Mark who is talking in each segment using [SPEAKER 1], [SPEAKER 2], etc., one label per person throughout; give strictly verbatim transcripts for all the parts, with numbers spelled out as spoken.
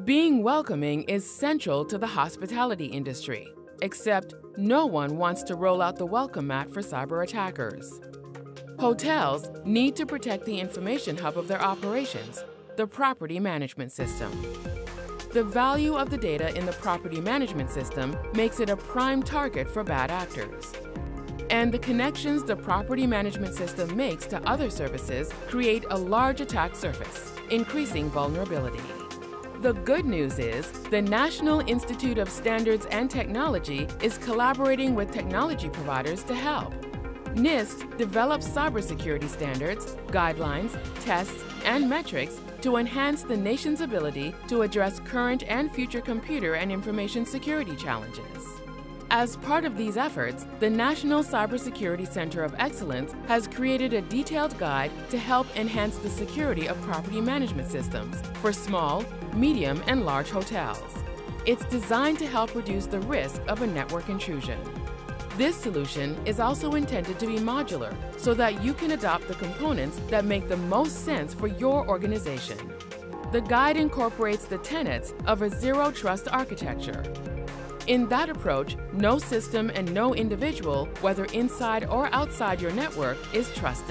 [SPEAKER 1] Being welcoming is central to the hospitality industry, except no one wants to roll out the welcome mat for cyber attackers. Hotels need to protect the information hub of their operations, the property management system. The value of the data in the property management system makes it a prime target for bad actors. And the connections the property management system makes to other services create a large attack surface, increasing vulnerability. The good news is the National Institute of Standards and Technology is collaborating with technology providers to help. NIST develops cybersecurity standards, guidelines, tests, and metrics to enhance the nation's ability to address current and future computer and information security challenges. As part of these efforts, the National Cybersecurity Center of Excellence has created a detailed guide to help enhance the security of property management systems for small, medium, and large hotels. It's designed to help reduce the risk of a network intrusion. This solution is also intended to be modular so that you can adopt the components that make the most sense for your organization. The guide incorporates the tenets of a zero-trust architecture. In that approach, no system and no individual, whether inside or outside your network, is trusted.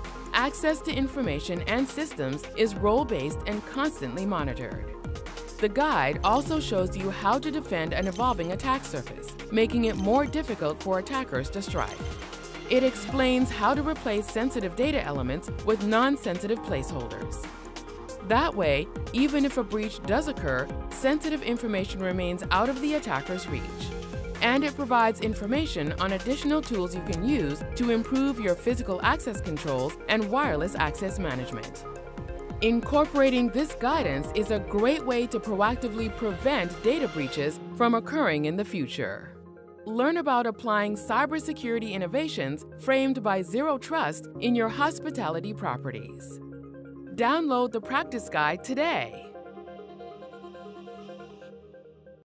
[SPEAKER 1] Access to information and systems is role-based and constantly monitored. The guide also shows you how to defend an evolving attack surface, making it more difficult for attackers to strike. It explains how to replace sensitive data elements with non-sensitive placeholders. That way, even if a breach does occur, sensitive information remains out of the attacker's reach. And it provides information on additional tools you can use to improve your physical access controls and wireless access management. Incorporating this guidance is a great way to proactively prevent data breaches from occurring in the future. Learn about applying cybersecurity innovations framed by zero trust in your hospitality properties. Download the practice guide today.